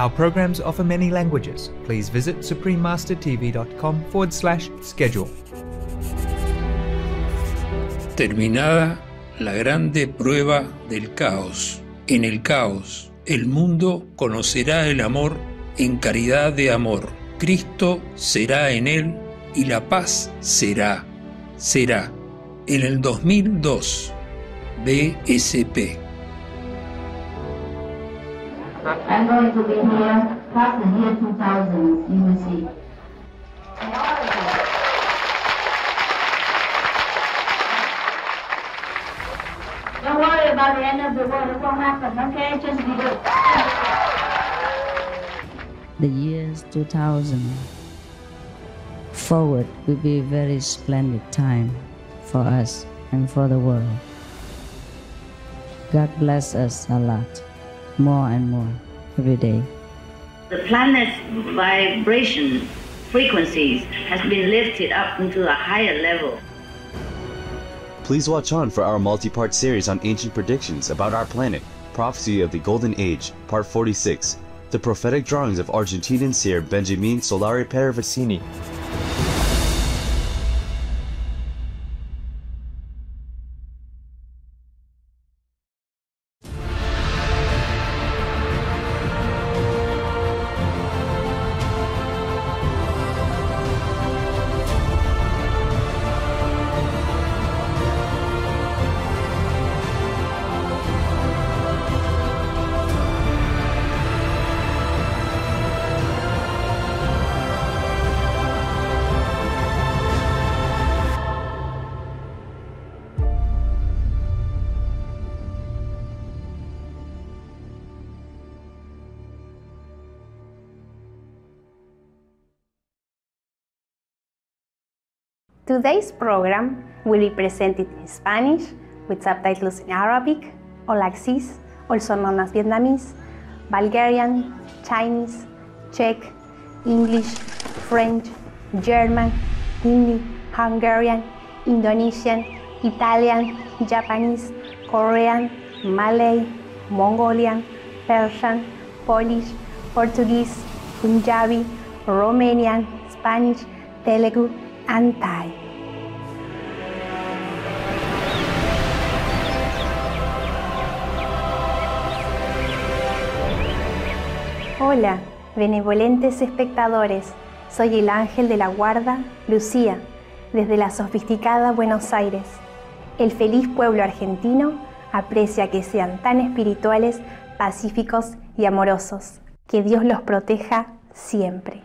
Our programs offer many languages. Please visit suprememastertv.com/schedule. Terminada la grande prueba del caos. En el caos, el mundo conocerá el amor en caridad de amor. Cristo será en él y la paz será. En el 2002, BSP. I'm going to be here past the year 2000, you will see. Don't worry about the end of the world, it won't happen, okay? Just be good. The years 2000. Forward will be a very splendid time for us and for the world. God bless us a lot, more and more, every day. The planet's vibration frequencies has been lifted up into a higher level. Please watch on for our multi-part series on ancient predictions about our planet, Prophecy of the Golden Age, Part 46, the prophetic drawings of Argentinian seer Benjamin Solari Paravicini. Today's program will be presented in Spanish with subtitles in Arabic, Olaxese, also known as Vietnamese, Bulgarian, Chinese, Czech, English, French, German, Hindi, Hungarian, Indonesian, Italian, Japanese, Korean, Malay, Mongolian, Persian, Polish, Portuguese, Punjabi, Romanian, Spanish, Telugu, and Thai. Hola, benevolentes espectadores, soy el ángel de la guarda, Lucía, desde la sofisticada Buenos Aires. El feliz pueblo argentino aprecia que sean tan espirituales, pacíficos y amorosos. Que Dios los proteja siempre.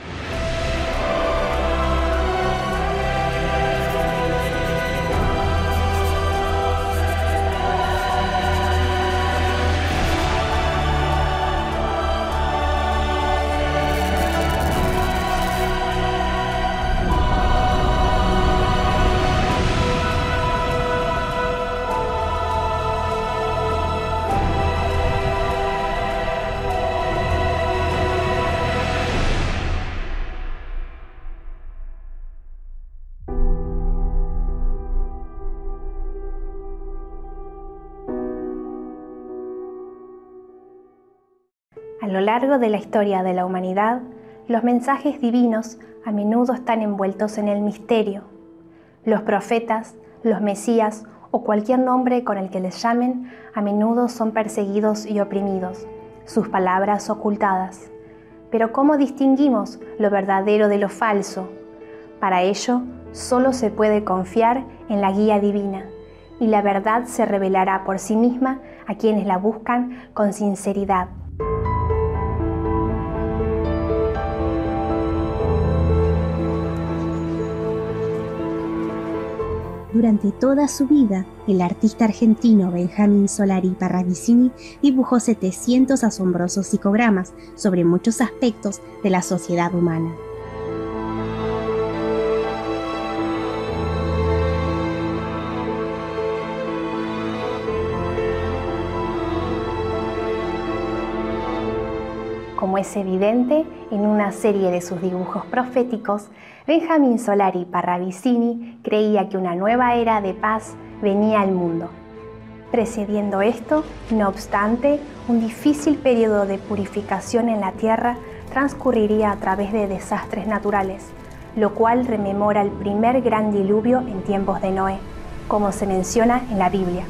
A lo largo de la historia de la humanidad, los mensajes divinos a menudo están envueltos en el misterio. Los profetas, los mesías o cualquier nombre con el que les llamen, a menudo son perseguidos y oprimidos, sus palabras ocultadas. Pero ¿cómo distinguimos lo verdadero de lo falso? Para ello, solo se puede confiar en la guía divina, y la verdad se revelará por sí misma a quienes la buscan con sinceridad. Durante toda su vida, el artista argentino Benjamin Solari Paravicini dibujó 700 asombrosos psicogramas sobre muchos aspectos de la sociedad humana. Como es evidente, en una serie de sus dibujos proféticos, Benjamin Solari Paravicini creía que una nueva era de paz venía al mundo. Precediendo esto, no obstante, un difícil periodo de purificación en la tierra transcurriría a través de desastres naturales, lo cual rememora el primer gran diluvio en tiempos de Noé, como se menciona en la Biblia.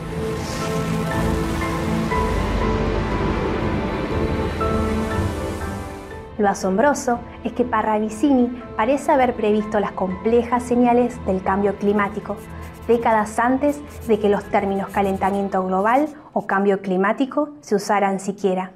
Lo asombroso es que Parravicini parece haber previsto las complejas señales del cambio climático, décadas antes de que los términos calentamiento global o cambio climático se usaran siquiera.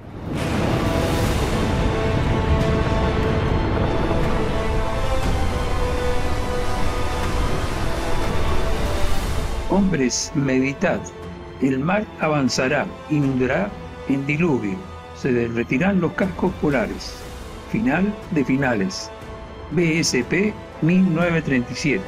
Hombres, meditad, el mar avanzará, inundará en diluvio, se derretirán los cascos polares. Final de finales. BSP 1937.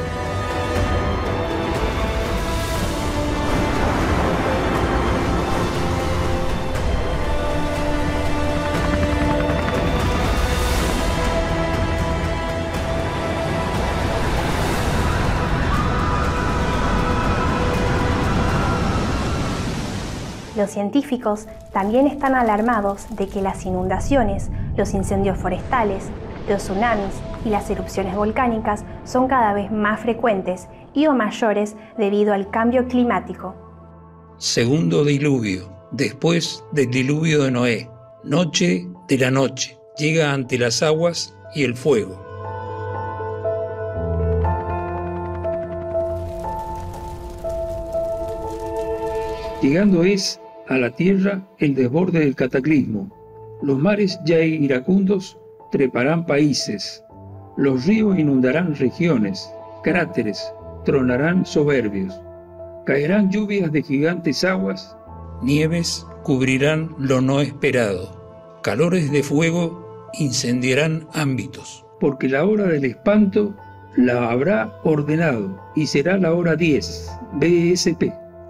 Los científicos también están alarmados de que las inundaciones, los incendios forestales, los tsunamis y las erupciones volcánicas son cada vez más frecuentes y o mayores debido al cambio climático. Segundo diluvio, después del diluvio de Noé, noche de la noche, llega ante las aguas y el fuego. Llegando es a la tierra el desborde del cataclismo. Los mares ya iracundos treparán países. Los ríos inundarán regiones, cráteres tronarán soberbios. Caerán lluvias de gigantes aguas. Nieves cubrirán lo no esperado. Calores de fuego incendiarán ámbitos. Porque la hora del espanto la habrá ordenado y será la hora 10, BSP.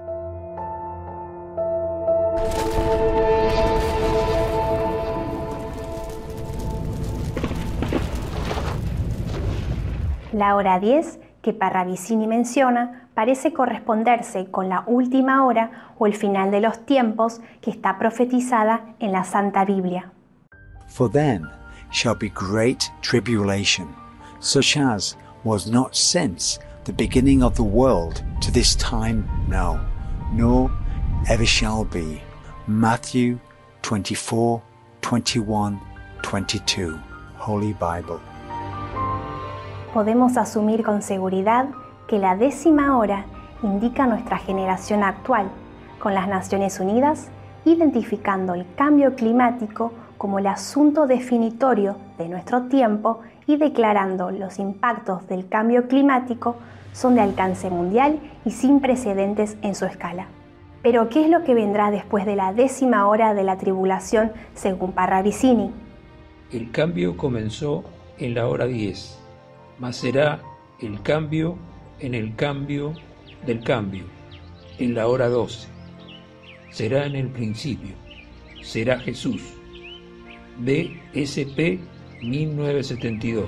La hora 10 que Parravicini menciona parece corresponderse con la última hora o el final de los tiempos que está profetizada en la Santa Biblia. For then shall be great tribulation, such as was not since the beginning of the world to this time now, nor ever shall be. Matthew 24, 21, 22, Holy Bible. Podemos asumir con seguridad que la 10ª hora indica nuestra generación actual, con las Naciones Unidas identificando el cambio climático como el asunto definitorio de nuestro tiempo y declarando los impactos del cambio climático son de alcance mundial y sin precedentes en su escala. Pero, ¿qué es lo que vendrá después de la 10ª hora de la tribulación según Parravicini? El cambio comenzó en la hora 10. Mas será el cambio en el cambio del cambio, en la hora 12. Será en el principio, será Jesús. BSP 1972.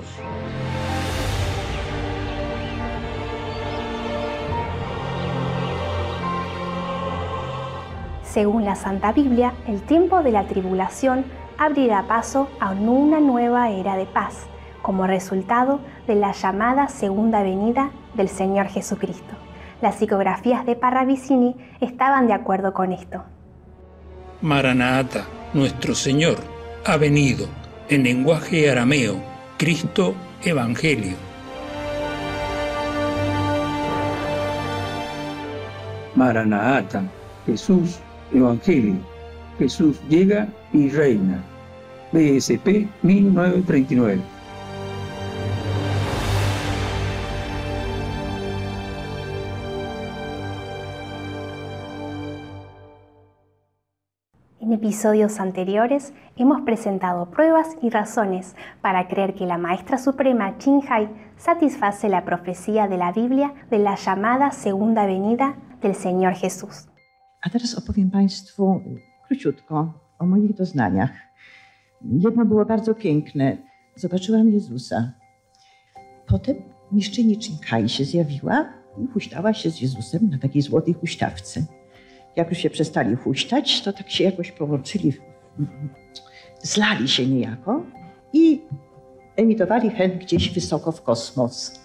Según la Santa Biblia, el tiempo de la tribulación abrirá paso a una nueva era de paz, como resultado de la llamada segunda venida del Señor Jesucristo. Las psicografías de Parravicini estaban de acuerdo con esto. Maranatha, nuestro Señor, ha venido, en lenguaje arameo, Cristo Evangelio. Maranatha, Jesús Evangelio, Jesús llega y reina. BSP 1939. En episodios anteriores hemos presentado pruebas y razones para creer que la Maestra Suprema Ching Hai satisface la profecía de la Biblia de la llamada segunda venida del Señor Jesús. A teraz opowiem Państwu króciutko o moich doznaniach. Jedno było bardzo piękne. Zobaczyłam Jezusa. Potem mistrzyni Ching Hai się zjawiła i huśtała się z Jezusem na takiej złotej huśtawce. Jak już się przestali huśtać, to tak się jakoś połączyli, zlali się niejako i emitowali hen gdzieś wysoko w kosmos.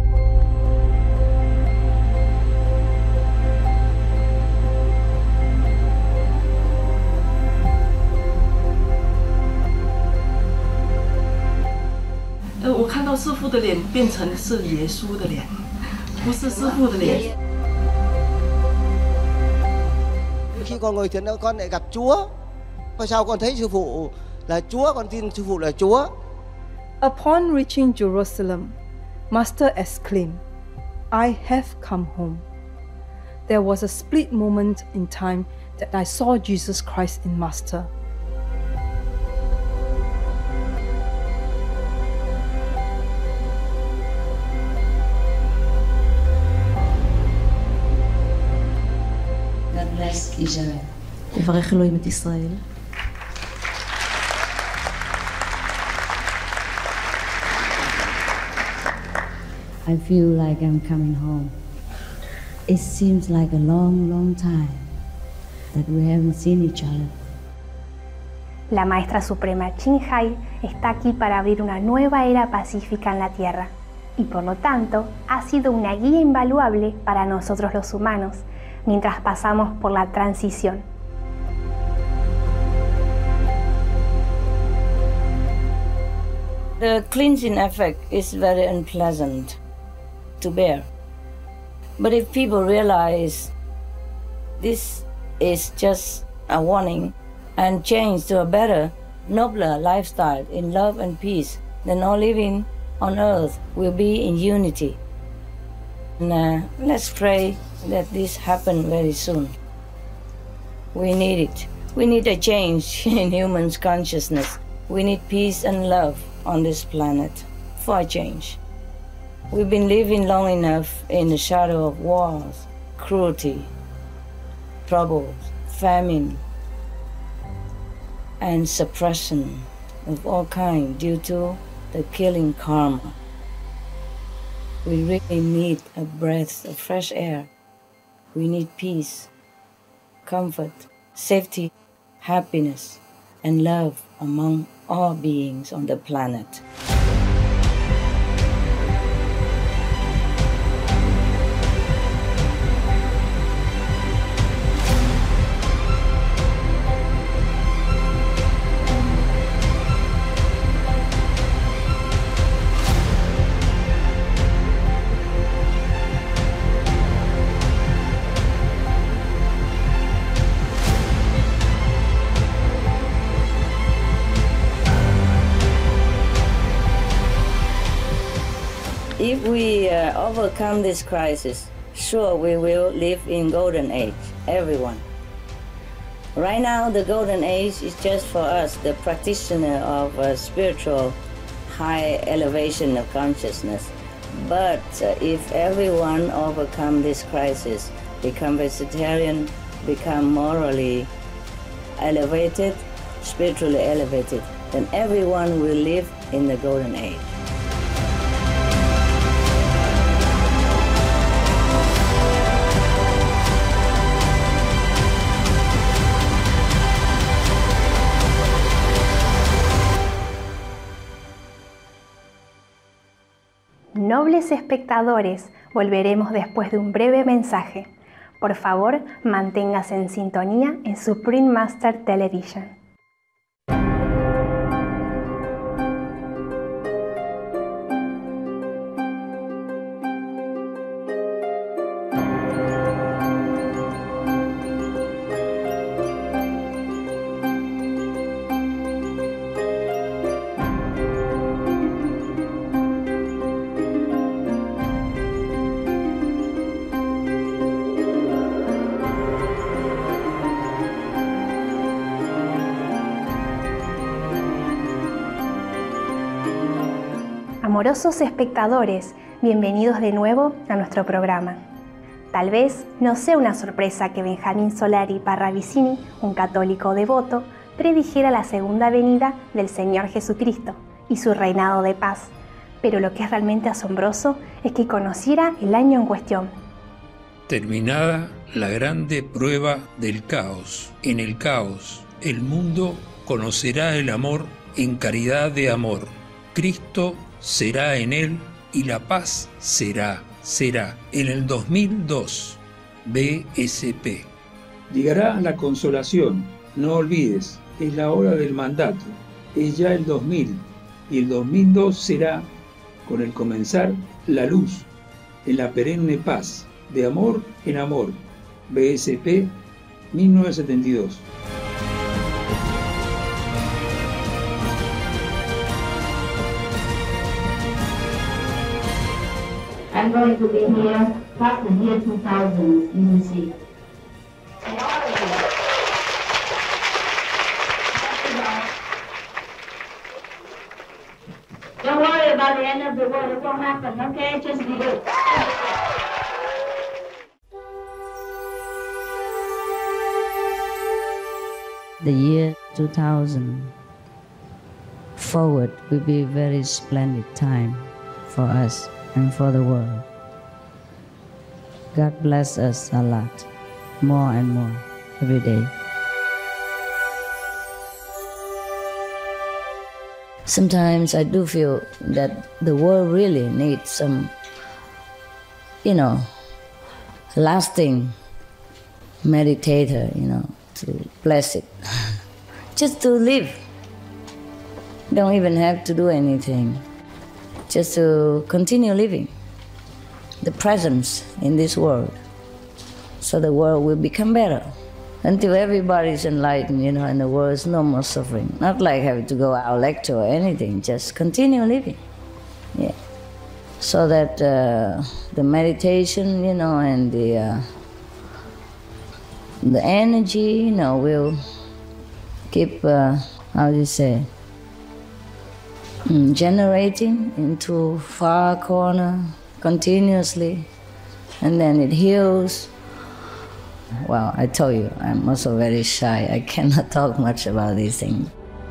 我看到师父的脸变成是耶稣的脸，不是师父的脸。 Khi con ngồi thiền con lại gặp Chúa. Tại sao con thấy sư phụ là Chúa, con tin sư phụ là Chúa. Upon reaching Jerusalem, Master exclaimed, "I have come home." There was a split moment in time that I saw Jesus Christ in Master. God bless Israel. יברך אלוהים את ישראל. I feel like I'm coming home. It seems like a long, long time that we haven't seen each other. La Maestra Suprema Ching Hai está aquí para abrir una nueva era pacífica en la Tierra y por lo tanto ha sido una guía invaluable para nosotros los humanos mientras pasamos por la transición. The cleansing effect is very unpleasant to bear. But if people realize this is just a warning and change to a better, nobler lifestyle in love and peace, then all living on earth will be in unity. And let's pray that this happen very soon. We need it. We need a change in humans' consciousness. We need peace and love on this planet for a change. We've been living long enough in the shadow of wars, cruelty, troubles, famine, and suppression of all kinds due to the killing karma. We really need a breath of fresh air. We need peace, comfort, safety, happiness, and love among all beings on the planet. If we overcome this crisis, sure we will live in golden age, everyone. Right now, the golden age is just for us, the practitioner of spiritual high elevation of consciousness. But if everyone overcome this crisis, become vegetarian, become morally elevated, spiritually elevated, then everyone will live in the golden age. Nobles espectadores, volveremos después de un breve mensaje. Por favor, manténgase en sintonía en Supreme Master Television. Amorosos espectadores, bienvenidos de nuevo a nuestro programa. Tal vez no sea una sorpresa que Benjamín Solari Parravicini, un católico devoto, predijera la segunda venida del Señor Jesucristo y su reinado de paz, pero lo que es realmente asombroso es que conociera el año en cuestión, Terminada la grande prueba del caos. En el caos, el mundo conocerá el amor en caridad de amor. Cristo será en él y la paz será. En el 2002, BSP. Llegará la consolación, no olvides, es la hora del mandato, es ya el 2000, y el 2002 será, con el comenzar, la luz, en la perenne paz, de amor en amor, BSP 1972. I'm going to be here past the year 2000, you will see. Don't worry about the end of the world, it won't happen, okay? Just be good. The year 2000 forward will be a very splendid time for us and for the world. God bless us a lot, more and more, every day. Sometimes I do feel that the world really needs some, lasting meditator, to bless it. Just to live. Don't even have to do anything. Just to continue living the presence in this world, so the world will become better until everybody's enlightened, and the world is no more suffering. Not like having to go out lecture or anything, just continue living. Yeah. So that the meditation, and the energy, will keep, generating into far corner continuously, and then it heals. Well, I told you, I'm also very shy. I cannot talk much about these things.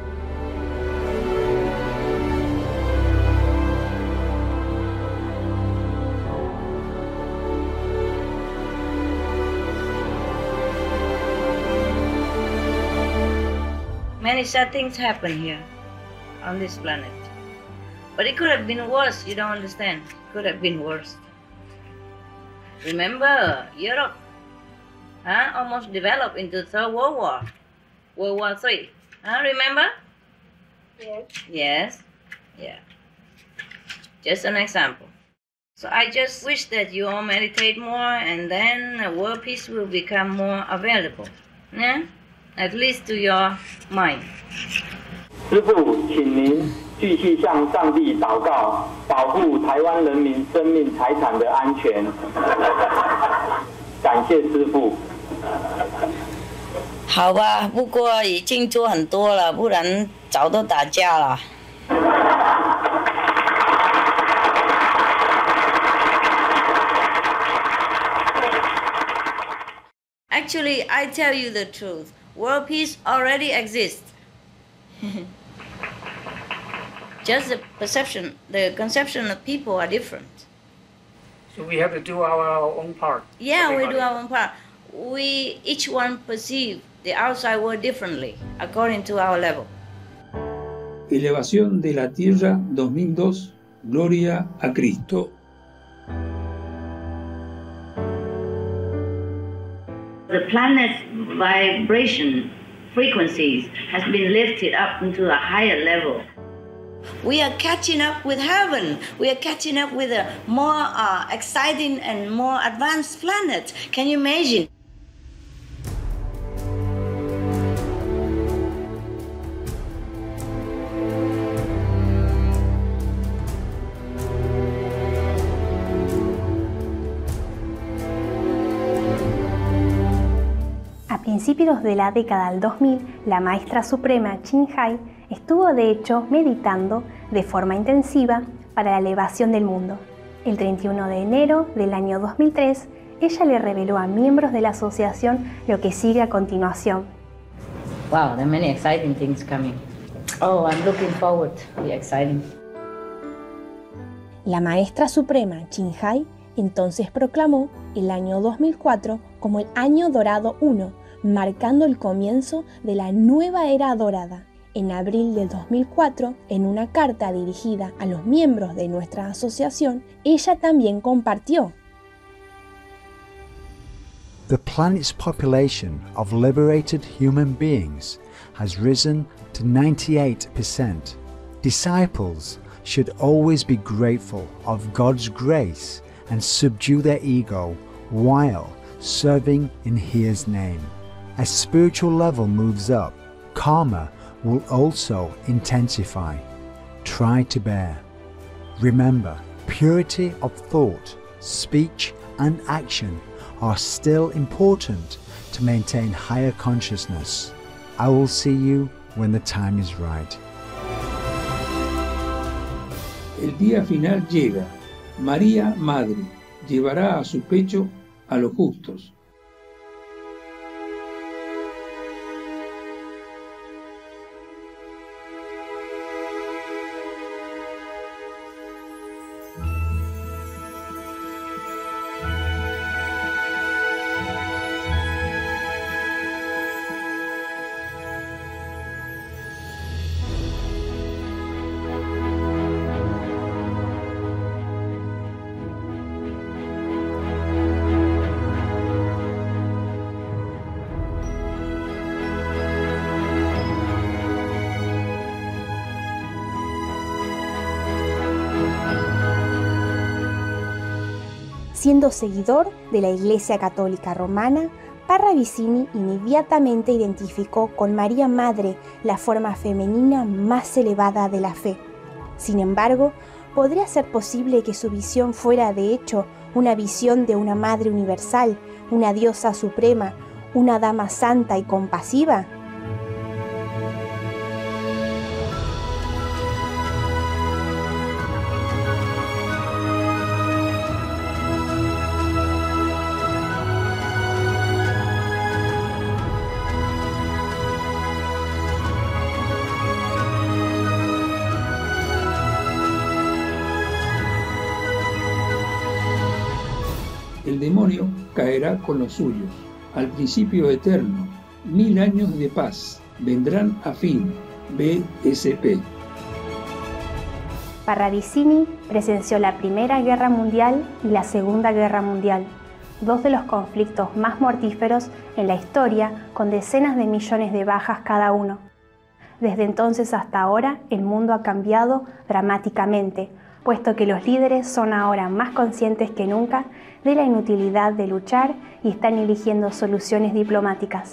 Many sad things happen here on this planet. But it could have been worse, you don't understand. It could have been worse. Remember, Europe almost developed into Third World War, World War III. Remember? Yes. Yes. Yeah. Just an example. So I just wish that you all meditate more, and then world peace will become more available. Yeah? At least to your mind. 师父，请您继续向上帝祷告，保护台湾人民生命财产的安全。感谢师父。 好吧，不过已经做很多了，不然早都打架了。Actually, I tell you the truth. World peace already exists. Just the perception, the conception of people are different. So we have to do our own part. Yeah, we do our own part. We each one perceive the outside world differently, according to our level. Elevación de la Tierra 2002, Gloria a Cristo. The planet's vibration frequencies has been lifted up into a higher level. We are catching up with heaven. We are catching up with a more exciting and more advanced planet. Can you imagine? A principios de la década del 2000, la maestra suprema Ching Hai estuvo de hecho meditando de forma intensiva para la elevación del mundo. El 31 de enero del año 2003, ella le reveló a miembros de la asociación lo que sigue a continuación. Wow, there are many exciting things coming. Oh, I'm looking forward to the exciting. La maestra suprema Ching Hai entonces proclamó el año 2004 como el Año Dorado 1, marcando el comienzo de la nueva era dorada. En abril del 2004, en una carta dirigida a los miembros de nuestra asociación, ella también compartió: The planet's population of liberated human beings has risen to 98%. Disciples should always be grateful of God's grace and subdue their ego while serving in His name. As spiritual level moves up, karma will also intensify. Try to bear. Remember, purity of thought, speech, and action are still important to maintain higher consciousness. I will see you when the time is right. El día final llega. María, Madre, llevará a su pecho a los justos. Siendo seguidor de la Iglesia Católica Romana, Parravicini inmediatamente identificó con María Madre la forma femenina más elevada de la fe. Sin embargo, ¿podría ser posible que su visión fuera de hecho una visión de una Madre universal, una diosa suprema, una dama santa y compasiva? El demonio caerá con los suyos. Al principio eterno, 1000 años de paz vendrán a fin. BSP. Parravicini presenció la Primera Guerra Mundial y la Segunda Guerra Mundial, dos de los conflictos más mortíferos en la historia, con decenas de millones de bajas cada uno. Desde entonces hasta ahora, el mundo ha cambiado dramáticamente, puesto que los líderes son ahora más conscientes que nunca de la inutilidad de luchar y están eligiendo soluciones diplomáticas.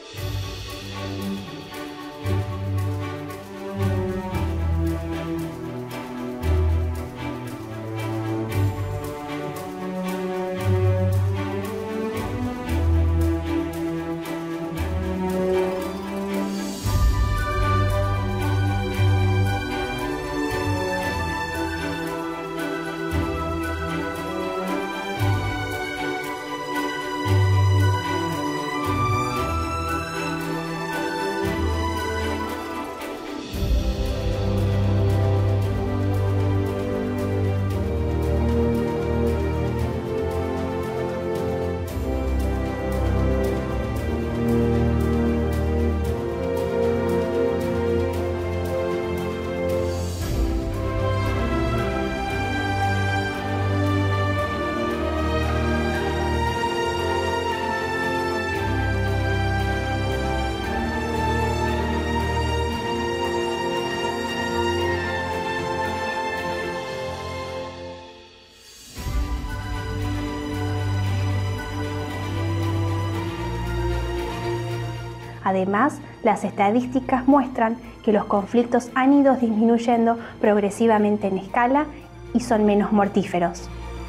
Además, las estadísticas muestran que los conflictos han ido disminuyendo progresivamente en escala y son menos mortíferos.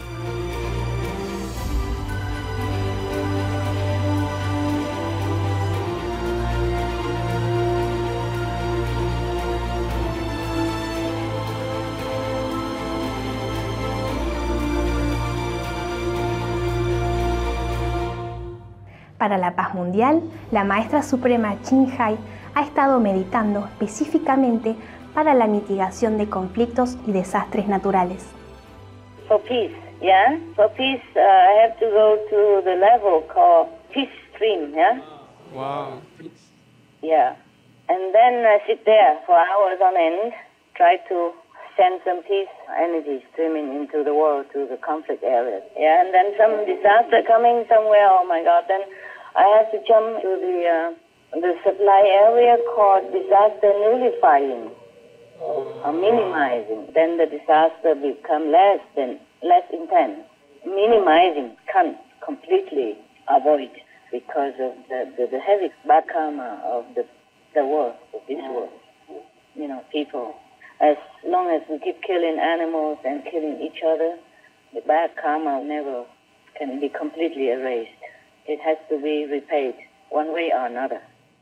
Para la paz mundial, la maestra suprema Ching Hai ha estado meditando específicamente para la mitigación de conflictos y desastres naturales. For peace Yeah, for peace, I have to go to the level called peace stream, yeah? Wow. Yeah. And then I sit there for hours on end, try to send some peace energy streaming into the world, to the conflict areas. Yeah, and then some disaster coming somewhere, oh my God, then I have to jump to the supply area called disaster nullifying, or minimizing. Then the disaster become less intense. Minimizing can't completely avoid because of the heavy bad karma of the world, of this world. You know, people. As long as we keep killing animals and killing each other, the bad karma never can be completely erased. It has to be repaid one way or another.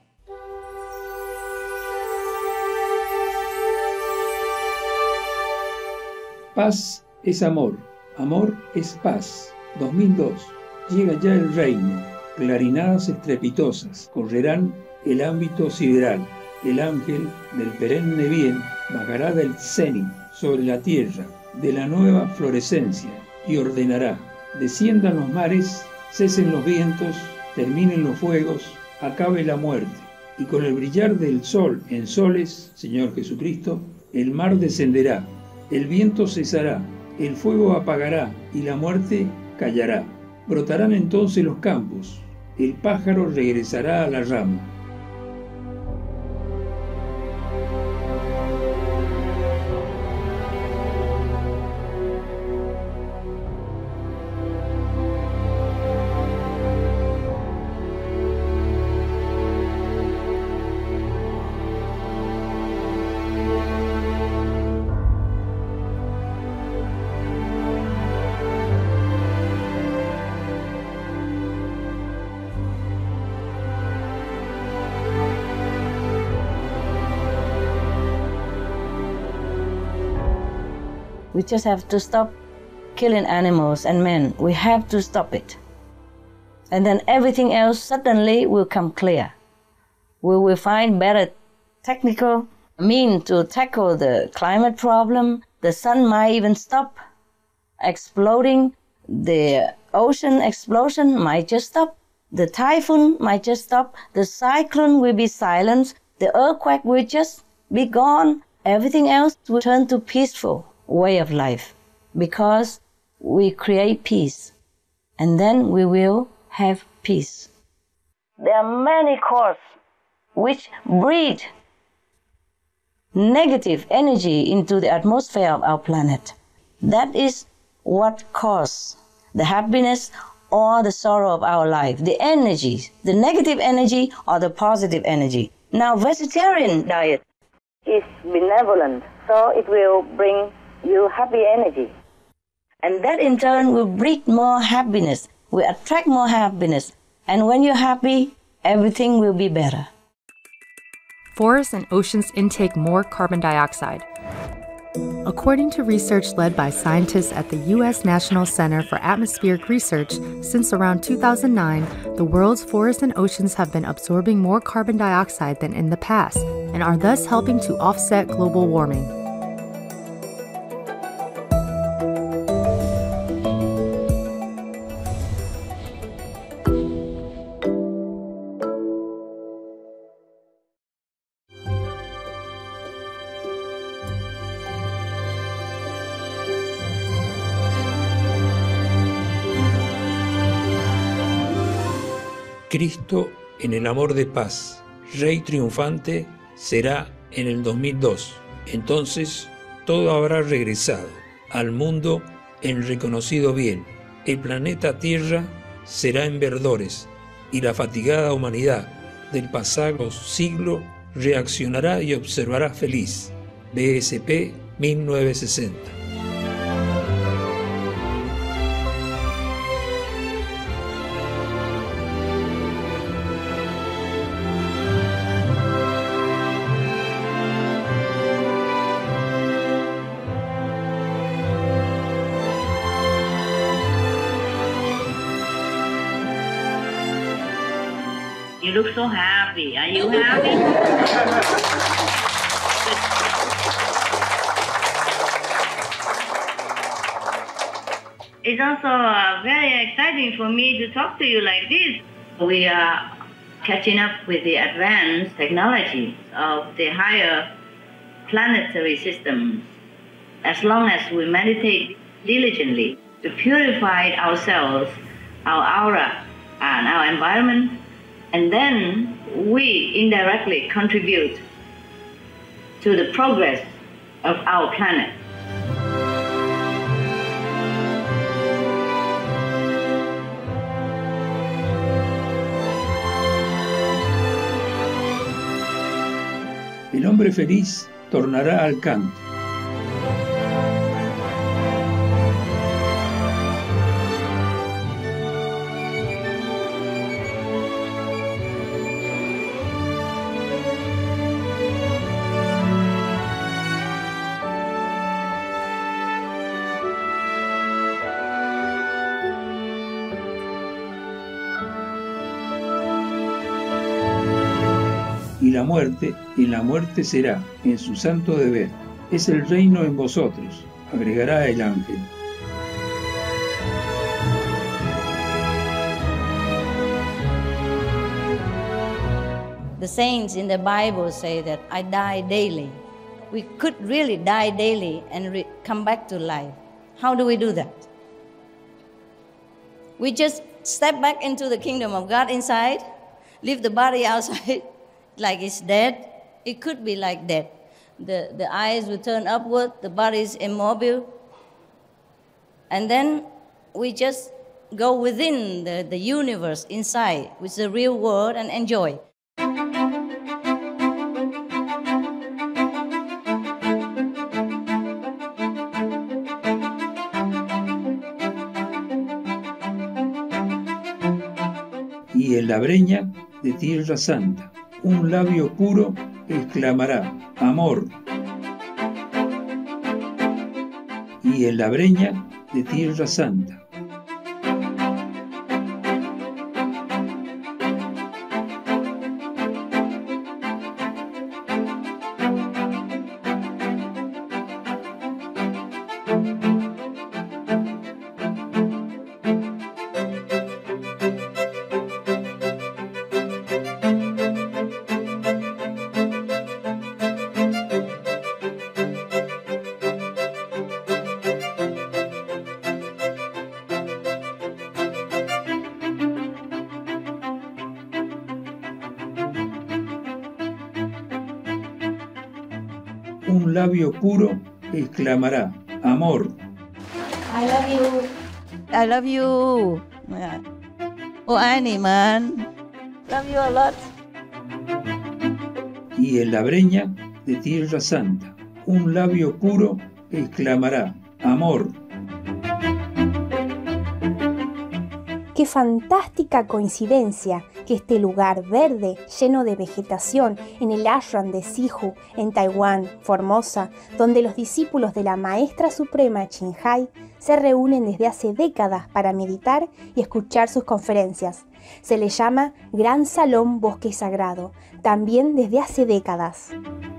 Paz es amor, amor es paz. 2002. Llega ya el reino. Clarinadas estrepitosas correrán el ámbito sideral. El ángel del perenne bien bajará del cenit sobre la tierra de la nueva florescencia y ordenará: desciendan los mares, cesen los vientos, terminen los fuegos, acabe la muerte. Y con el brillar del sol en soles, Señor Jesucristo, el mar descenderá, el viento cesará, el fuego apagará y la muerte callará. Brotarán entonces los campos, el pájaro regresará a la rama. We just have to stop killing animals and men. We have to stop it. And then everything else suddenly will come clear. We will find better technical means to tackle the climate problem. The sun might even stop exploding. The ocean explosion might just stop. The typhoon might just stop. The cyclone will be silenced. The earthquake will just be gone. Everything else will turn to peaceful way of life, because we create peace, and then we will have peace. There are many causes which breed negative energy into the atmosphere of our planet. That is what causes the happiness or the sorrow of our life, the energy, the negative energy or the positive energy. Now, vegetarian diet is benevolent, so it will bring you happy energy. And that in turn will breed more happiness, will attract more happiness. And when you're happy, everything will be better. Forests and oceans intake more carbon dioxide. According to research led by scientists at the U.S. National Center for Atmospheric Research, since around 2009, the world's forests and oceans have been absorbing more carbon dioxide than in the past, and are thus helping to offset global warming. Cristo en el amor de paz, Rey triunfante, será en el 2002. Entonces todo habrá regresado al mundo en reconocido bien. El planeta Tierra será en verdores y la fatigada humanidad del pasado siglo reaccionará y observará feliz. BSP 1960. You look so happy. Are you happy? It's also very exciting for me to talk to you like this. We are catching up with the advanced technology of the higher planetary systems. As long as we meditate diligently to purify ourselves, our aura, and our environment, and then we indirectly contribute to the progress of our planet. El hombre feliz tornará al canto. Y la muerte, en la muerte será, en su santo deber. Es el reino en vosotros, agregará el ángel. The saints in the Bible say that I die daily. We could really die daily and come back to life. How do we do that? We just step back into the kingdom of God inside, leave the body outside like it's dead. It could be like that. The eyes will turn upward, the body is immobile, and then we just go within the universe inside with the real world and enjoy. Y en la breña de Tierra Santa, un labio puro exclamará, amor. Y en la breña de Tierra Santa. Un labio puro exclamará, amor. I love you. I love you. Oh, Annie, man. Love you a lot. Y en la breña de Tierra Santa, un labio puro exclamará, amor. Qué fantástica coincidencia que este lugar verde, lleno de vegetación, en el ashram de Sihu, en Taiwán, Formosa, donde los discípulos de la Maestra Suprema Chinhai se reúnen desde hace décadas para meditar y escuchar sus conferencias. Se le llama Gran Salón Bosque Sagrado, también desde hace décadas.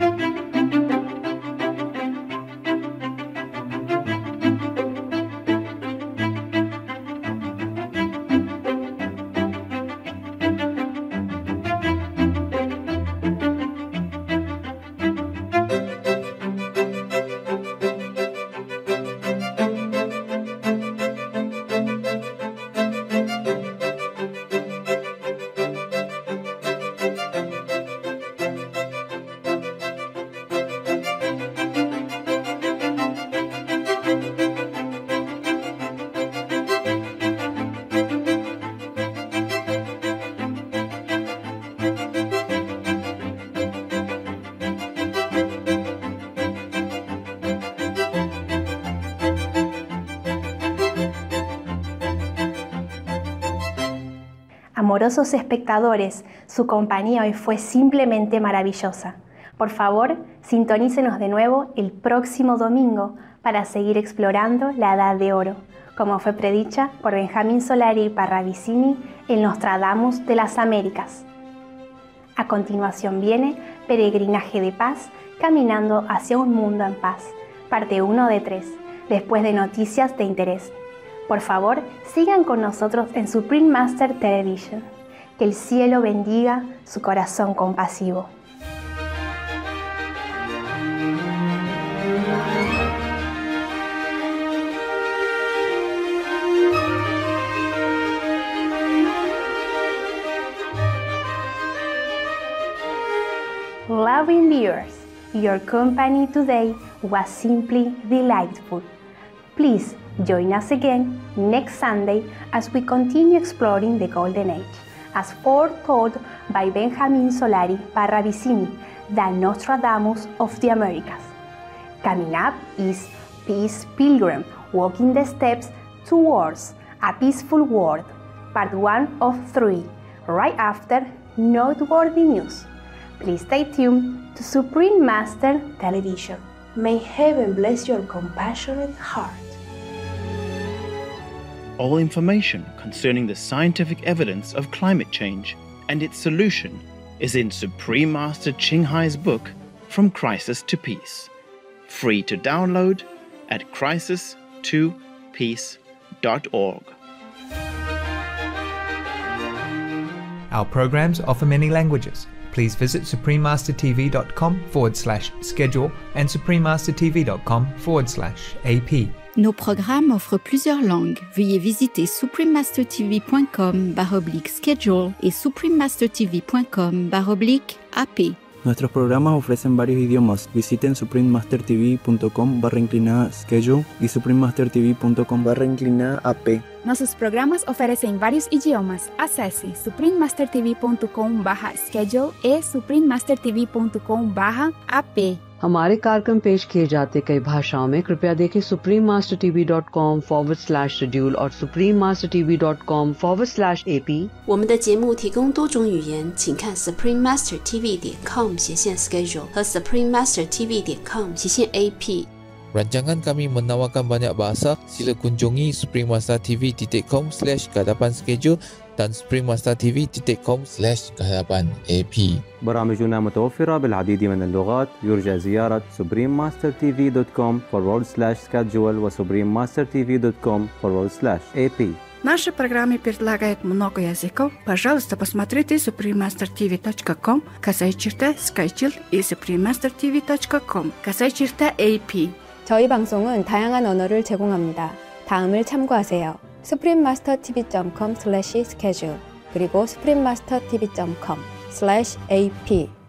Amorosos espectadores, su compañía hoy fue simplemente maravillosa. Por favor, sintonícenos de nuevo el próximo domingo para seguir explorando la Edad de Oro, como fue predicha por Benjamín Solari Parravicini en Nostradamus de las Américas. A continuación viene Peregrinaje de Paz, caminando hacia un mundo en paz, parte 1 de 3, después de Noticias de Interés. Por favor, sigan con nosotros en Supreme Master Television. Que el cielo bendiga su corazón compasivo. Loving viewers, your company today was simply delightful. Please join us again next Sunday as we continue exploring the Golden Age, as foretold by Benjamin Solari Parravicini, the Nostradamus of the Americas. Coming up is Peace Pilgrim, Walking the Steps Towards a Peaceful World, Part 1 of 3, right after Noteworthy News. Please stay tuned to Supreme Master Television. May heaven bless your compassionate heart. All information concerning the scientific evidence of climate change and its solution is in Supreme Master Ching Hai's book, From Crisis to Peace. Free to download at crisis2peace.org. Our programs offer many languages. Please visit suprememastertv.com/schedule and suprememastertv.com/AP. Nos programmes offrent plusieurs langues. Veuillez visiter suprememastertv.com/schedule et suprememastertv.com/AP. Nuestros programas ofrecen varios idiomas. Visiten suprememastertv.com/schedule y suprememastertv.com/AP. Nossos programas oferecem vários idiomas. Acesse suprememastertv.com/schedule e suprememastertv.com/AP. हमारे कार्यक्रम पेश किए जाते कई भाषाओं में कृपया देखें suprememastertv.com/schedule और suprememastertv.com/AP。 我们的节目提供多种语言，请看 suprememastertv.com/schedule 和 suprememastertv.com/AP。 Rancangan kami menawarkan banyak bahasa. Sila kunjungi suprememastertv.com/kehadapan-schedule dan suprememastertv.com/kehadapan-AP. برامجنا متوفرة بالعديد من اللغات. يرجى زيارة suprememastertv.com/schedule و suprememastertv.com/AP. Наши программы предлагают много языков. Пожалуйста, посмотрите suprememastertv.com, /schedule и suprememastertv.com, /AP. 저희 방송은 다양한 언어를 제공합니다. 다음을 참고하세요. suprememastertv.com/schedule 그리고 suprememastertv.com/AP